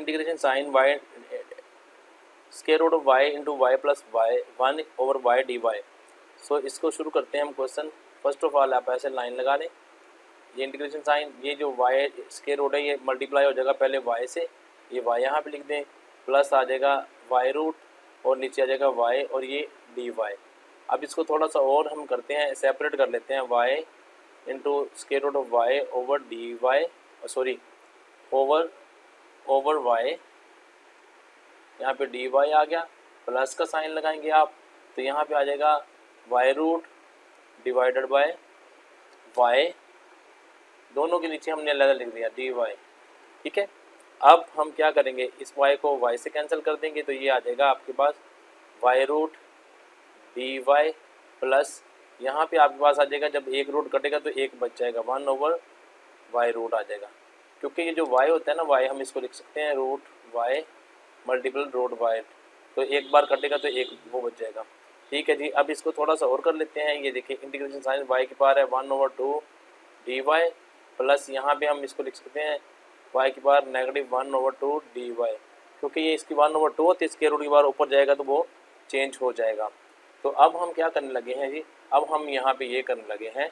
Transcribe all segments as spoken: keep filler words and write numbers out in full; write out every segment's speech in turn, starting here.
Integration sine y square root of y into y plus y one over y d y. So इसको शुरू करते हैं हम question. First of all आप ऐसे लाइन लगा लें, ये इंटीग्रेशन साइन, ये जो वाई स्क्वायर रूट है ये मल्टीप्लाई हो जाएगा पहले वाई से, ये वाई यहाँ पे लिख दें, प्लस आ जाएगा वाई रूट और नीचे आ जाएगा वाई और ये डी वाई। अब इसको थोड़ा सा और हम करते हैं, सेपरेट कर लेते हैं, y into square root of y over d y, sorry over over y, यहाँ पे डी वाई आ गया, प्लस का साइन लगाएंगे आप तो यहाँ पे आ जाएगा y root divided by y, दोनों के नीचे हमने अलग लिख दिया डी वाई। ठीक है, अब हम क्या करेंगे, इस वाई को वाई से कैंसिल कर देंगे तो ये आ जाएगा आपके पास y root d y plus यहाँ पे आपके पास आ जाएगा, जब एक रूट कटेगा तो एक बच जाएगा, वन ओवर वाई रूट आ जाएगा। क्योंकि ये जो वाई होता है ना, वाई हम इसको लिख सकते हैं root y multiple root y, तो एक बार कटेगा तो एक वो बच जाएगा। ठीक है जी, अब इसको थोड़ा सा और कर लेते हैं। ये देखिए इंटीग्रेशन साइन वाई की पावर है one over two d y plus यहाँ पे हम इसको लिख सकते हैं वाई की power negative one over two d y, क्योंकि ये इसकी वन ओवर टू होती है, इसके रूट की पावर ऊपर जाएगा तो वो चेंज हो जाएगा। तो अब हम क्या करने लगे हैं जी, अब हम यहाँ पे ये करने लगे हैं,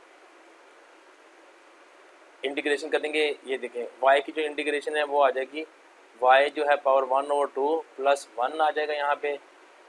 इंटीग्रेशन करेंगे। ये देखें y की जो इंटीग्रेशन है वो आ जाएगी y जो है power one over two plus one आ जाएगा यहाँ पे,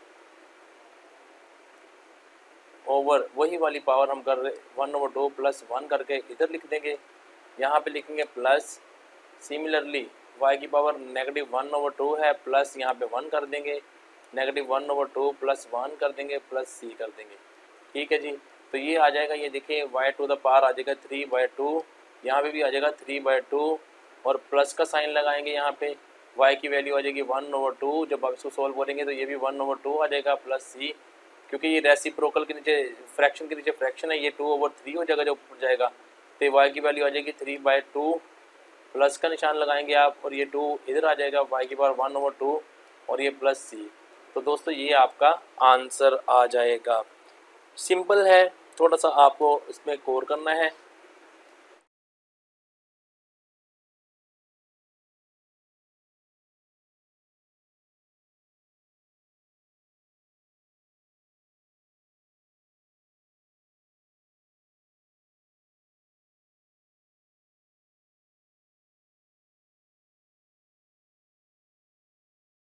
ओवर वही वाली पावर हम कर रहे one over two plus one करके इधर लिख देंगे, यहाँ पे लिखेंगे प्लस, सिमिलरली y की power negative one over two है प्लस यहाँ पे वन कर देंगे, negative one over two plus one कर देंगे प्लस सी कर देंगे। ठीक है जी, तो ये आ जाएगा, ये देखिए y टू द पावर आ जाएगा थ्री बाई टू, यहाँ पे भी आ जाएगा थ्री बाई टू और प्लस का साइन लगाएंगे, यहाँ पे y की वैल्यू आ जाएगी वन ओवर टू, जब आप इसको सॉल्व करेंगे तो ये भी वन ओवर टू आ जाएगा प्लस सी, क्योंकि ये रेसिप्रोकल के नीचे फ्रैक्शन के नीचे फ्रैक्शन है, ये टू ओवर थ्री हो जाएगा जब ऊपर जाएगा, तो y की वैल्यू आ जाएगी थ्री बाई टू, प्लस का निशान लगाएंगे आप और ये टू इधर आ जाएगा, y की पावर वन ओवर टू और ये प्लस सी। तो दोस्तों ये आपका आंसर आ जाएगा। सिंपल है, थोड़ा सा आपको इसमें कोर करना है।